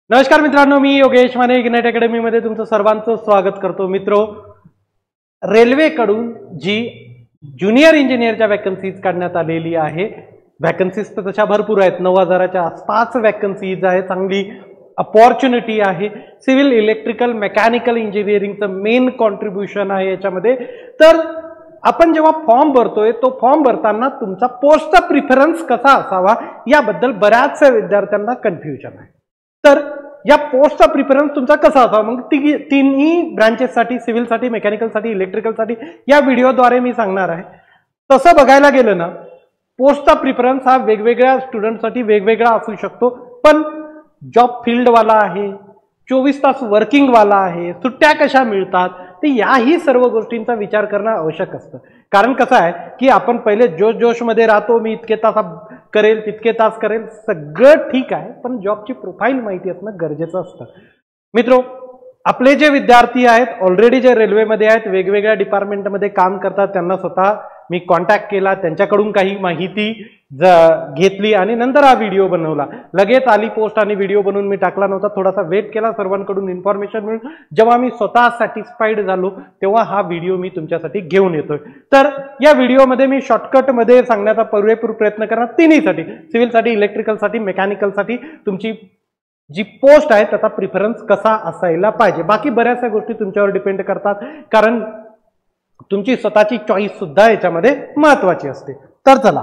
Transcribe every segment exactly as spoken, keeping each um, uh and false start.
नमस्कार मित्रांनो, मी योगेश माने इग्नाइट अकॅडमी मध्ये तुमचं सर्वांचं स्वागत करतो. मित्रो, रेल्वेकडून जी ज्युनियर इंजिनियरच्या वॅकन्सीज काढण्यात आलेली आहे, वॅकन्सीज तर तशा भरपूर आहेत, नऊ हजाराच्या आसपास वॅकन्सीज आहे, चांगली अपॉर्च्युनिटी आहे. सिव्हिल इलेक्ट्रिकल मेकॅनिकल इंजिनिअरिंगचं मेन कॉन्ट्रीब्युशन आहे याच्यामध्ये. तर आपण जेव्हा फॉर्म भरतोय तो फॉर्म भरताना तुमचा पोस्टचा प्रिफरन्स कसा असावा याबद्दल बऱ्याचशा विद्यार्थ्यांना कन्फ्युजन आहे. तर या पोस्टचा प्रिफरन्स तुमचा कसा असावा, मग ती तिन्ही ब्रांचेससाठी, सिव्हिलसाठी, मेकॅनिकलसाठी, इलेक्ट्रिकलसाठी या व्हिडिओद्वारे मी सांगणार आहे. तसं बघायला गेलं ना, पोस्टचा प्रिफरन्स हा वेगवेगळ्या स्टुडंटसाठी वेगवेगळा असू शकतो. पण जॉब फील्डवाला आहे, चोवीस तास वर्किंगवाला आहे, सुट्ट्या कशा मिळतात, ते याही सर्व गोष्टींचा विचार करणं आवश्यक असतं. कारण कसं आहे की आपण पहिले जोश जोशमध्ये राहतो, मी इतके तास करेल तितके तास करेल, सगळं ठीक आहे, पण जॉबची प्रोफाईल माहिती असणं गरजेचं असतं. मित्रो, आपले जे विद्यार्थी आहेत ऑलरेडी जे रेल्वेमध्ये आहेत, वेगवेगळ्या डिपार्टमेंटमध्ये काम करतात, त्यांना स्वतः मी कॉन्टॅक्ट केला, त्यांच्याकडून काही माहिती घेतली आणि नंतर हा व्हिडिओ बनवला. लगेच आली पोस्ट आणि व्हिडिओ बनवून मी टाकला नव्हता, थोडासा वेट केला सर्वांकडून इन्फॉर्मेशन मिळून. जेव्हा मी स्वतः सॅटिस्फाईड झालो तेव्हा हा व्हिडिओ मी तुमच्यासाठी घेऊन येतोय. तर या व्हिडिओमध्ये मी शॉर्टकटमध्ये सांगण्याचा पुरेपूर प्रयत्न करणार, तिन्हीसाठी, सिव्हिलसाठी, इलेक्ट्रिकलसाठी, मेकॅनिकलसाठी तुमची जी पोस्ट आहे त्याचा प्रिफरन्स कसा असायला पाहिजे. बाकी बऱ्याचशा गोष्टी तुमच्यावर डिपेंड करतात, कारण तुमची स्वतःची चॉईस सुद्धा याच्यामध्ये महत्वाची असते. तर चला,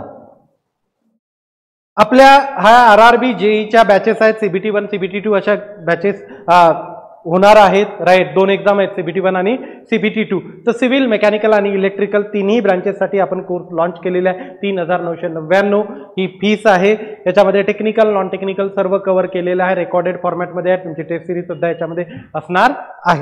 आपल्या हा आर आर बी जेईच्या बॅचेस आहेत, सीबीटी वन सीबीटी टू अशा बॅचेस होणार आहेत. राईट, दोन एक्झाम आहेत, सीबीटी वन आणि सीबीटी टू. तर सिव्हिल, मेकॅनिकल आणि इलेक्ट्रिकल तिन्ही ब्रांचेससाठी आपण कोर्स लॉन्च केलेला आहे. तीन हजार नऊशे नव्याण्णव ही फीस आहे. याच्यामध्ये टेक्निकल, नॉन टेक्निकल सर्व कव्हर केलेलं आहे. रेकॉर्डेड फॉर्मॅटमध्ये आहे. तुमची टेस्ट सिरीज सुद्धा याच्यामध्ये असणार आहे.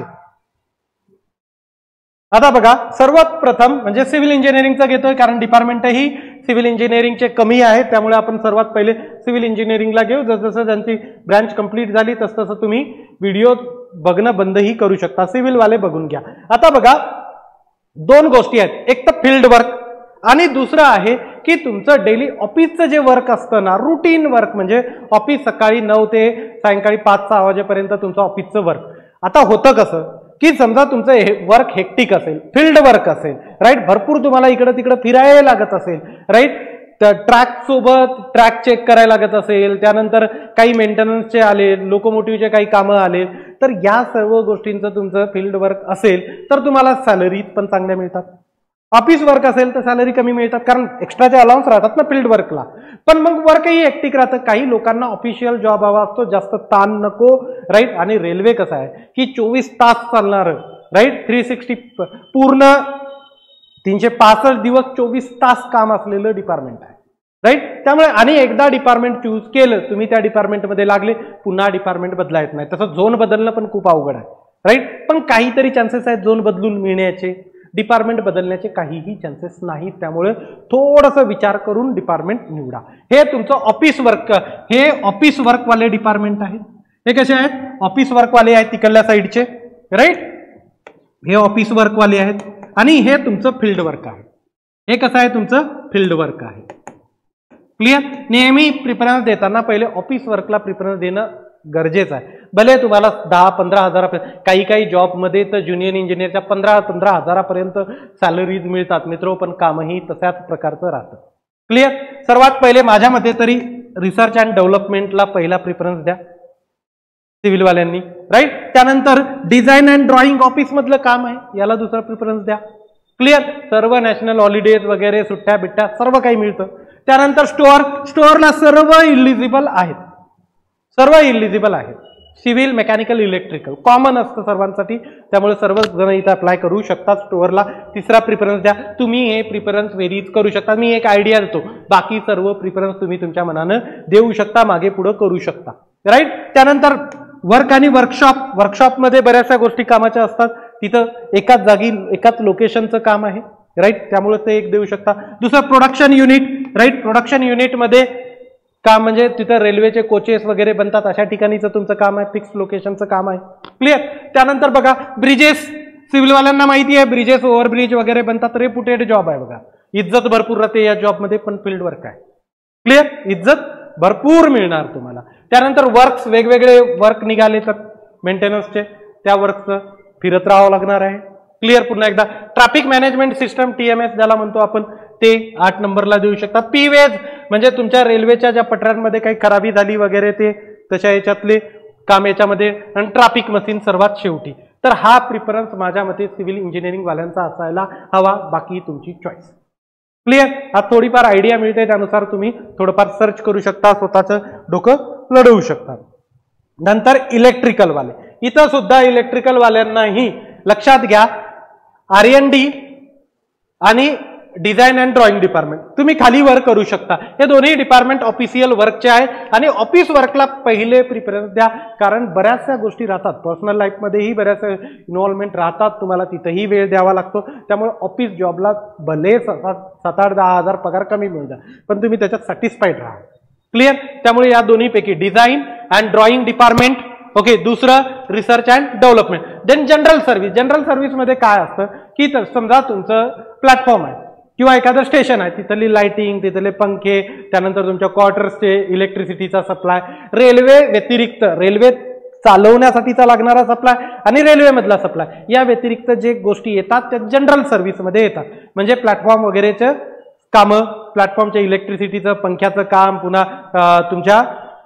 आता बघा, सर्वात प्रथम म्हणजे सिव्हिल इंजिनिअरिंगचं घेतोय, कारण डिपार्टमेंटही सिव्हिल इंजिनिअरिंगचे कमी आहे, त्यामुळे आपण सर्वात पहिले सिव्हिल इंजिनिअरिंगला घेऊ. जसं त्यांची ब्रँच कंप्लीट झाली तसं तसं तुम्ही व्हिडिओ बघणं बंदही करू शकता. सिव्हिलवाले बघून घ्या. आता बघा, दोन गोष्टी आहेत, एक तर फील्ड वर्क आणि दुसरं आहे की तुमचं डेली ऑफिसचं जे वर्क असतं ना, रुटीन वर्क, म्हणजे ऑफिस सकाळी नऊ ते सायंकाळी पाच सहा वाजेपर्यंत तुमचं ऑफिसचं वर्क. आता होतं कसं की समजा तुमचं वर्क हेक्टिक असेल, फील्ड वर्क असेल, राईट, भरपूर तुम्हाला इकडं तिकडं फिरायला लागत असेल, राईट, ट्रॅक सोबत ट्रॅक चेक करायला लागत असेल, त्यानंतर काही मेंटेनन्सचे आले, लोकोमोटिव्हचे काही कामं आले, तर या सर्व गोष्टींचं तुमचं फील्ड वर्क असेल तर तुम्हाला सॅलरी पण चांगल्या मिळतात. ऑफिस वर्क असेल तर सॅलरी कमी मिळतात, कारण एक्स्ट्राचे अलाउन्स राहतात ना फील्ड वर्कला. पण मग वर्कही हेक्टिक राहतं. काही लोकांना ऑफिशियल जॉब हवा असतो, जास्त ताण नको, राईट. आणि रेल्वे कसं आहे की चोवीस तास चालणार, राईट, थ्री सिक्स्टी पूर्ण तीनशे पासष्ट दिवस चोवीस तास काम असलेलं डिपार्टमेंट आहे, राईट. त्यामुळे आणि एकदा डिपार्टमेंट चूज केलं तुम्ही, त्या डिपार्टमेंटमध्ये लागले, पुन्हा डिपार्टमेंट बदला येत नाही. तसं झोन बदलणं पण खूप अवघड आहे, राईट. पण काहीतरी चान्सेस आहेत झोन बदलून मिळण्याचे, डिपार्टमेंट बदलण्याचे काहीही चान्सेस नाहीत. त्यामुळे थोडंसं विचार करून डिपार्टमेंट निवडा. हे तुमचं ऑफिस वर्क, हे ऑफिस वर्कवाले डिपार्टमेंट आहेत. हे कसे आहेत? ऑफिस वर्कवाले आहेत तिकडल्या साईडचे, राईट. हे ऑफिस वर्कवाले आहेत आणि हे तुमचं फील्ड वर्क आहे. हे कसं आहे? तुमचं फील्ड वर्क आहे. क्लिअर? नेहमी प्रिफरन्स देताना पहिले ऑफिस वर्कला प्रिफरन्स देणं गरजेचं आहे. भले तुम्हाला दहा पंधरा हजारापर्यंत, काही काही जॉबमध्ये तर ज्युनियर इंजिनियरच्या पंधरा पंधरा हजारापर्यंत सॅलरीज मिळतात मित्रो, पण कामही तशाच प्रकारचं राहतं. क्लिअर? सर्वात पहिले माझ्या मते तरी रिसर्च अँड डेव्हलपमेंटला पहिला प्रिफरन्स द्या सिव्हिलवाल्यांनी, राईट. त्यानंतर डिझाईन अँड ड्रॉइंग ऑफिस मधलं काम आहे, याला दुसरा प्रिफरन्स द्या. क्लिअर? सर्व नॅशनल हॉलिडेज वगैरे, सुट्ट्या बिट्ट्या सर्व काही मिळतं. त्यानंतर स्टोअर, स्टोअरला सर्व इलिजिबल आहेत, सर्व इलिजिबल आहेत. सिव्हिल, मेकॅनिकल, इलेक्ट्रिकल कॉमन असतं सर्वांसाठी, त्यामुळे सर्व जण इथं अप्लाय करू शकतात. स्टोअरला तिसरा प्रिफरन्स द्या. तुम्ही हे प्रिफरन्स व्हेरीज करू शकता. मी एक आयडिया देतो, बाकी सर्व प्रिफरन्स तुम्ही तुमच्या मनानं देऊ शकता, मागे पुढे करू शकता, राईट. त्यानंतर वर्क आणि वर्कशॉप, वर्कशॉपमध्ये बऱ्याचशा गोष्टी कामाच्या असतात. तिथं एकाच जागी एकाच लोकेशनचं काम आहे, राईट, त्यामुळे ते एक देऊ शकता. दुसरं प्रोडक्शन युनिट, राईट. प्रोडक्शन युनिटमध्ये काम म्हणजे तिथं रेल्वेचे कोचेस वगैरे बनतात, अशा ठिकाणीचं तुमचं काम आहे, फिक्स लोकेशनचं काम आहे. क्लिअर? त्यानंतर बघा, ब्रिजेस, सिव्हिलवाल्यांना माहिती आहे ब्रिजेस, ओव्हरब्रिज वगैरे बनतात, रेप्युटेड जॉब आहे बघा, इज्जत भरपूर राहते या जॉबमध्ये, पण फील्ड वर्क आहे. क्लिअर? इज्जत भरपूर मिळणार तुम्हाला. त्यानंतर वर्क्स, वेगवेगळे वर्क निघाले तर मेंटेनन्सचे, त्या वर्कचं फिरत राहावं लागणार आहे. क्लिअर. पुन्हा एकदा ट्रॅफिक मॅनेजमेंट सिस्टम टीएमएस ज्याला म्हणतो आपण, ते आठ नंबरला देऊ शकता. पीवेज म्हणजे तुमच्या रेल्वेच्या ज्या पटऱ्यांमध्ये काही खराबी झाली वगैरे ते तशा याच्यातले काम याच्यामध्ये. आणि ट्रॅफिक मशीन सर्वात शेवटी. तर हा प्रिफरन्स माझ्या मते सिव्हिल इंजिनिअरिंग वाल्यांचा असायला हवा, बाकी तुमची चॉईस. क्लिअर. हा थोडीफार आयडिया मिळते, त्यानुसार तुम्ही थोडंफार सर्च करू शकता, स्वतःचं डोकं लढवू शकता. नंतर इलेक्ट्रिकल वाले, इथं सुद्धा इलेक्ट्रिकल वाल्यांनाही लक्षात घ्या, आर एन डी आणि डिझाईन अँड ड्रॉइंग डिपार्टमेंट तुम्ही खाली वर्क करू शकता. हे दोन्ही डिपार्टमेंट ऑफिशियल वर्कचे आहे आणि ऑफिस वर्कला पहिले प्रिफरन्स द्या, कारण बऱ्याचशा गोष्टी राहतात, पर्सनल लाईफमध्येही बऱ्याच इन्व्हॉल्वमेंट राहतात, तुम्हाला तिथंही वेळ द्यावा लागतो. त्यामुळे ऑफिस जॉबला भले सात आठ दहा हजार पगार कमी मिळतात, पण तुम्ही त्याच्यात सॅटिस्फाईड राहा. क्लिअर. त्यामुळे या दोन्हीपैकी design and drawing department. Okay. दुसरं research and development. Then general service. General सर्व्हिसमध्ये काय असतं की समजा तुमचं प्लॅटफॉर्म आहे किंवा एखादं स्टेशन आहे, तिथली लाइटिंग, तिथले पंखे, त्यानंतर तुमच्या क्वार्टर्सचे इलेक्ट्रिसिटीचा सप्लाय, रेल्वे व्यतिरिक्त रेल्वे चालवण्यासाठीचा लागणारा सप्लाय आणि रेल्वेमधला सप्लाय, या व्यतिरिक्त जे गोष्टी येतात त्या जनरल सर्व्हिसमध्ये येतात. म्हणजे प्लॅटफॉर्म वगैरेचं कामं, प्लॅटफॉर्मच्या इलेक्ट्रिसिटीचं, पंख्याचं काम, पुन्हा तुमच्या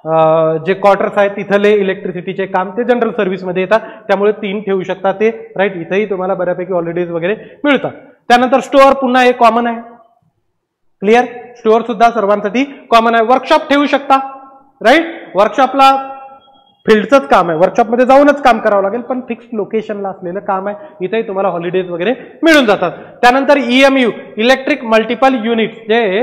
जे क्वार्टर्स आहेत तिथले इलेक्ट्रिसिटीचे काम, ते जनरल सर्व्हिसमध्ये येतात. त्यामुळे तीन ठेवू शकता ते. राईट. इथेही तुम्हाला बऱ्यापैकी हॉलिडेज वगैरे मिळतात. त्यानंतर स्टोअर पुन्हा एक कॉमन आहे. क्लिअर. स्टोअर सुद्धा सर्वांसाठी कॉमन आहे. वर्कशॉप ठेवू शकता. राईट. वर्कशॉपला फील्डचंच काम आहे, वर्कशॉपमध्ये जाऊनच काम करावं लागेल, पण फिक्स लोकेशनला असलेलं काम आहे. इथेही तुम्हाला हॉलिडेज वगैरे मिळून जातात. त्यानंतर ईएमयू, इलेक्ट्रिक मल्टिपल युनिट, जे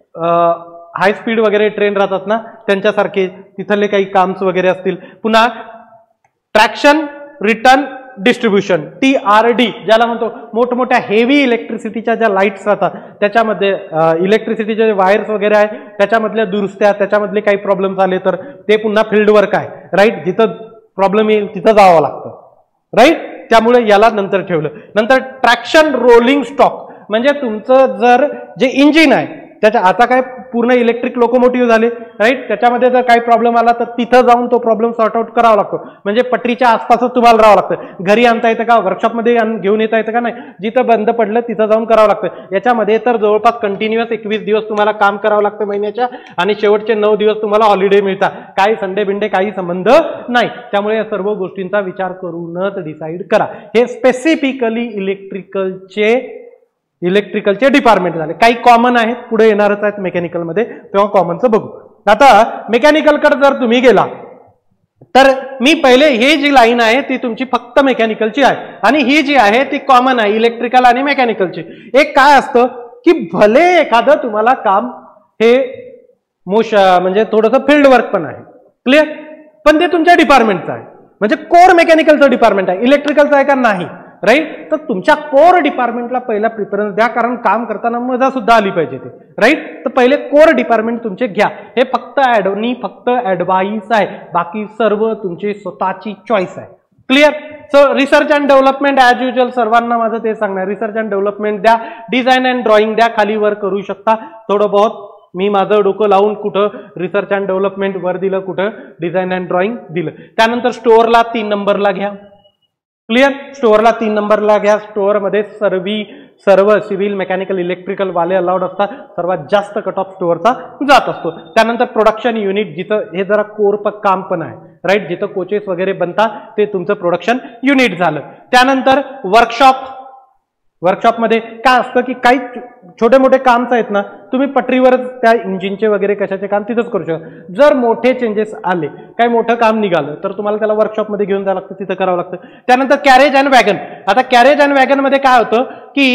हाय स्पीड वगैरे ट्रेन राहतात ना, त्यांच्यासारखे तिथले काही काम्स वगैरे असतील. पुन्हा traction return distribution, T R D ज्याला म्हणतो, मोठमोठ्या हेवी इलेक्ट्रिसिटीच्या ज्या लाईट्स राहतात त्याच्यामध्ये इलेक्ट्रिसिटीचे वायर्स वगैरे आहे, त्याच्यामधल्या दुरुस्त्या, त्याच्यामधले काही प्रॉब्लेम्स आले तर ते पुन्हा फील्ड वर्क आहे. राईट. जिथं प्रॉब्लेम येईल तिथं जावं लागतं. राईट. त्यामुळे याला नंतर ठेवलं. नंतर ट्रॅक्शन रोलिंग स्टॉक म्हणजे तुमचं जर जे इंजिन आहे त्याच्या, आता काय पूर्ण इलेक्ट्रिक लोकोमोटिव्ह झाले. राईट. त्याच्यामध्ये जर काही प्रॉब्लेम आला तर तिथं जाऊन तो प्रॉब्लेम सॉर्ट आउट करावा लागतो. म्हणजे पटरीच्या आसपासच तुम्हाला राहावं लागतं. घरी आणता येतं का, वर्कशॉपमध्ये घेऊन येता येतं का, नाही. जिथं बंद पडलं तिथं जाऊन करावं लागतं. याच्यामध्ये तर जवळपास कंटिन्युअस एकवीस दिवस तुम्हाला काम करावं लागतं महिन्याच्या, आणि शेवटचे नऊ दिवस तुम्हाला हॉलिडे मिळतात. काही संडे बिंडे काही संबंध नाही. त्यामुळे या सर्व गोष्टींचा विचार करूनच डिसाईड करा. हे स्पेसिफिकली इलेक्ट्रिकलचे इलेक्ट्रिकलचे डिपार्टमेंट झाले. काही कॉमन आहेत, पुढे येणारच आहेत मेकॅनिकलमध्ये, तेव्हा कॉमनचं बघू. आता मेकॅनिकलकडे जर तुम्ही गेला तर मी पहिले हे जी लाईन आहे ती तुमची फक्त मेकॅनिकलची आहे, आणि ही जी आहे ती कॉमन आहे इलेक्ट्रिकल आणि मेकॅनिकलची. एक काय असतं की भले एखादं तुम्हाला काम हे मोश म्हणजे थोडंसं फील्ड वर्क पण आहे. क्लिअर. पण ते तुमच्या डिपार्टमेंटचं आहे, म्हणजे कोर मेकॅनिकलचं डिपार्टमेंट आहे. इलेक्ट्रिकलचं आहे का, नाही. राईट. तर तुमच्या कोर डिपार्टमेंटला पहिला प्रिफरन्स द्या, कारण काम करताना मजा सुद्धा आली पाहिजे ते. राईट. तर पहिले कोर डिपार्टमेंट तुमचे घ्या. हे फक्त ऍडवनी फक्त ऍडवाइस आहे, बाकी सर्व तुमची स्वतःची चॉईस आहे. Clear. So research and development as usual सर्वांना माझं ते सांगणार, रिसर्च अँड डेव्हलपमेंट द्या, डिझाईन अँड ड्रॉइंग द्या, खाली वर करू शकता. थोडं बहुत मी माझं डोकं लावून कुठं रिसर्च अँड डेव्हलपमेंट वर दिलं, कुठं डिझाईन अँड ड्रॉइंग दिलं. त्यानंतर स्टोअरला तीन नंबरला घ्या. क्लिअर. स्टोअरला तीन नंबरला घ्या. स्टोअरमध्ये सर्वी सर्व सिव्हिल मेकॅनिकल इलेक्ट्रिकल वाले अलाउड असतात. सर्वात जास्त कट ऑफ स्टोअरचा जात असतो. त्यानंतर प्रोडक्शन युनिट, जिथं हे जरा कोर काम पण आहे. राईट. जिथं कोचेस वगैरे बनतात ते तुमचं प्रोडक्शन युनिट झालं. त्यानंतर वर्कशॉप. वर्कशॉपमध्ये काय असतं की काही छोटे मोठे कामच आहेत ना, तुम्ही पटरीवरच त्या इंजिनचे वगैरे कशाचे काम तिथंच करू शकता. जर मोठे चेंजेस आले, काही मोठं काम निघालं, तर तुम्हाला त्याला वर्कशॉपमध्ये घेऊन जावं लागतं, तिथं करावं लागतं. त्यानंतर कॅरेज अँड वॅगन. आता कॅरेज अँड वॅगनमध्ये काय होतं की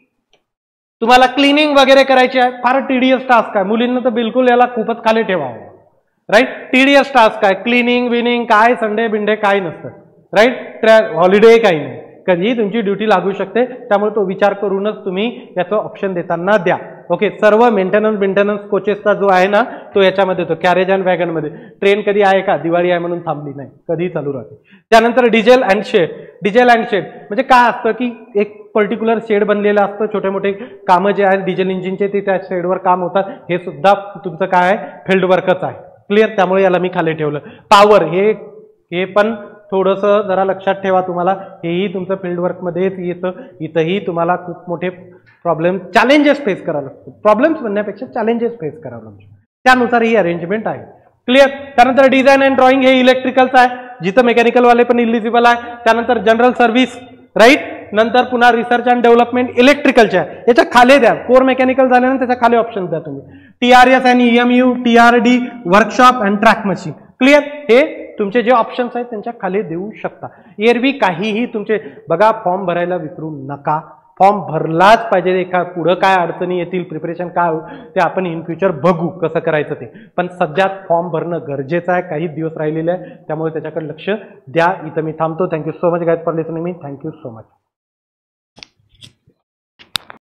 तुम्हाला क्लिनिंग वगैरे करायची आहे. फार टीडीएस टास्क आहे. मुलींना तर बिलकुल याला खूपच खाली ठेवावं. राईट. टीडीएस टास्क आहे. क्लिनिंग विनिंग काय संडे बिंडे काय नसतं. राईट. हॉलिडे काही नाही, कधीही तुमची ड्युटी लागू शकते. त्यामुळे तो विचार करूनच तुम्ही याचं ऑप्शन देताना द्या. ओके. सर्व मेंटेनन्स मेंटेनन्स कोचेसचा जो आहे ना तो याच्यामध्ये येतो, कॅरेज अँड वॅगनमध्ये. ट्रेन कधी आहे का, दिवाळी आहे म्हणून थांबली नाही, कधीही चालू राहते. त्यानंतर diesel and shed. Diesel and shed म्हणजे काय असतं की एक पर्टिक्युलर शेड बनलेलं असतं. छोटे मोठे कामं जे आहेत डिझेल इंजिनचे ते त्या शेडवर काम होतात. हे सुद्धा तुमचं काय आहे, फील्ड वर्कच आहे. क्लिअर, त्यामुळे याला मी खाली ठेवलं. पॉवर हे हे पण थोडंसं जरा लक्षात ठेवा, तुम्हाला हेही तुमचं फील्डवर्कमध्येच येतं. इथंही तुम्हाला खूप मोठे प्रॉब्लेम चॅलेंजेस फेस करावं लागतं. प्रॉब्लेम्स म्हणण्यापेक्षा चॅलेंजेस फेस करावं लागतं. त्यानुसार ही अरेंजमेंट आहे. क्लिअर. त्यानंतर डिझाईन अँड ड्रॉइंग हे इलेक्ट्रिकलचं आहे, जिथं मेकॅनिकलवाले पण इलिजिबल आहे. त्यानंतर जनरल सर्व्हिस, राईट. नंतर पुन्हा रिसर्च अँड डेव्हलपमेंट इलेक्ट्रिकलचे आहे. याच्या खाली द्या, कोर मेकॅनिकल झाल्यानंतर त्याच्या खाली ऑप्शन द्या तुम्ही. टी आर एस आणि EMU, T R D, workshop and track machine. Clear. हे तुमचे जे ऑप्शन्स आहेत त्यांच्या खाली देऊ शकता. एरवी काहीही तुमचे बघा, फॉर्म भरायला विसरू नका. फॉर्म भरलाच पाहिजे. एका पुढं काय अडचणी येतील, प्रिपरेशन काय ते आपण इन फ्युचर बघू कसं करायचं ते. पण सध्या फॉर्म भरणं गरजेचं आहे. काही दिवस राहिलेले आहे, त्यामुळे त्याच्याकडे लक्ष द्या. इथं मी थांबतो. Thank you so much guys for listening मी. Thank you so much.